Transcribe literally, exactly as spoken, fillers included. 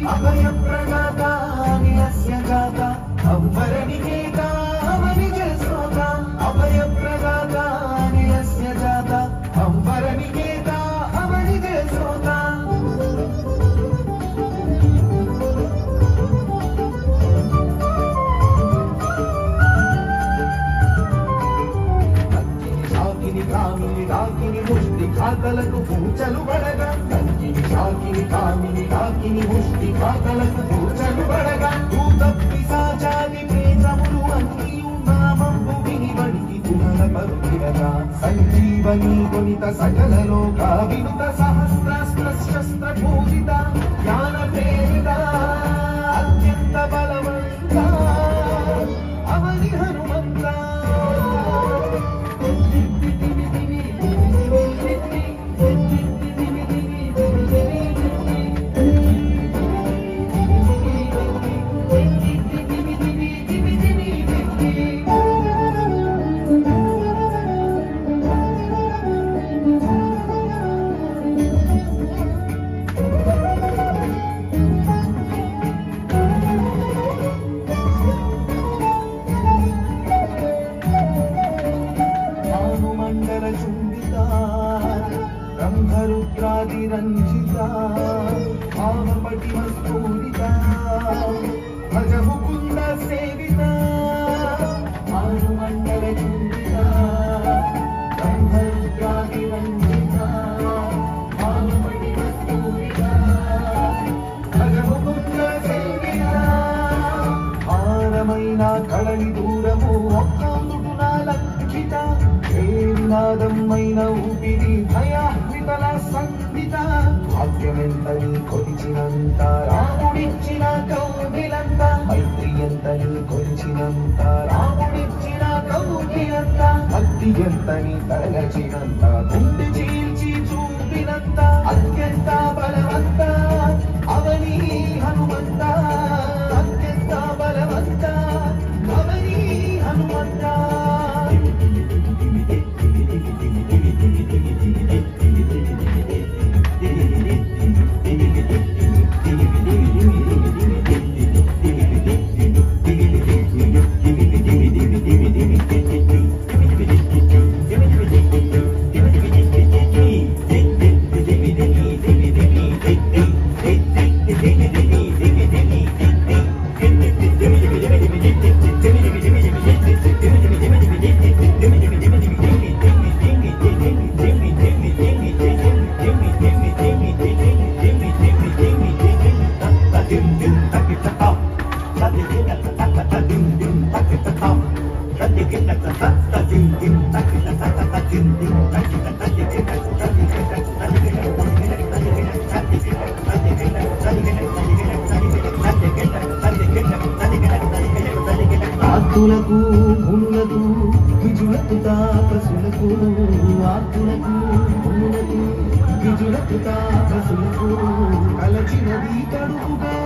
अभयप्रदाता नियस्य गाता अम्बरनिकेता अवनिजस्रोता अभयप्रदाता नियस्य जाता अम्बरनिकेता अवनिजस्रोता కామిని కాకిని ముష్టి కాకలకు పూచలు పడగా కంకిని కాకిని కామిని కాకిని ముష్టి కాకలకు పూచలు పడగా భూత పిశాచాది ప్రేతములు అన్ని నామంబు విని వడికి తునల పరుగిరగా సంజీవని గుణిత సకల లోక వినుత సహస్రాస్త్ర శస్త్ర పూజిత జ్ఞాన ప్రేరిత అత్యంత బలవంత అవని హనుమంత ब्रह्मरुद्रादिरञ्जिता भावपटिमस्फूरिता भज मुकुन्द सेविता भानुमण्डलचूडिता ब्रह्मरुद्रादिरञ्जिता भावपटिमस्फूरिता भज मुकुन्द सेविता భారమైన కళని దూరము ఒక్కందుటున లక్షిత నాదమైన ఊపిరి భయాహితల సంధిత భాగ్యమెంతని కొలిచినంత రాముడిచ్చిన కౌగిలంత మైత్రి ఎంతని కొలిచినంత రాముడిచ్చిన కౌగిలంత భక్తి ఎంతని తరగచినంత గుండె చీల్చి చూపినంత అత్యంత బలవంత అవని హనుమంత అత్యంత బలవంత అవని హనుమంత ఆర్తులకు మునులకు విజులకు తాపసులకు ఆర్తులకు మునులకు విజులకు తాపసులకు కలచినది కడుపుగా